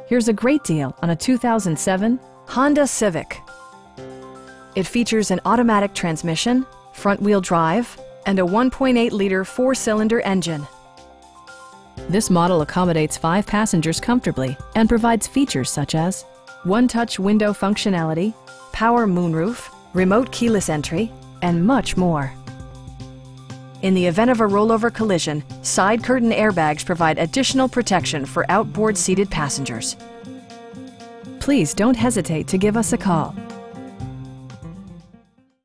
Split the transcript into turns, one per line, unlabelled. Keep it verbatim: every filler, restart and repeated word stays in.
Here's a great deal on a two thousand seven Honda Civic. It features an automatic transmission, front-wheel drive, and a one point eight liter four-cylinder engine. This model accommodates five passengers comfortably and provides features such as one-touch window functionality, power moonroof, remote keyless entry, and much more. In the event of a rollover collision, side curtain airbags provide additional protection for outboard seated passengers. Please don't hesitate to give us a call.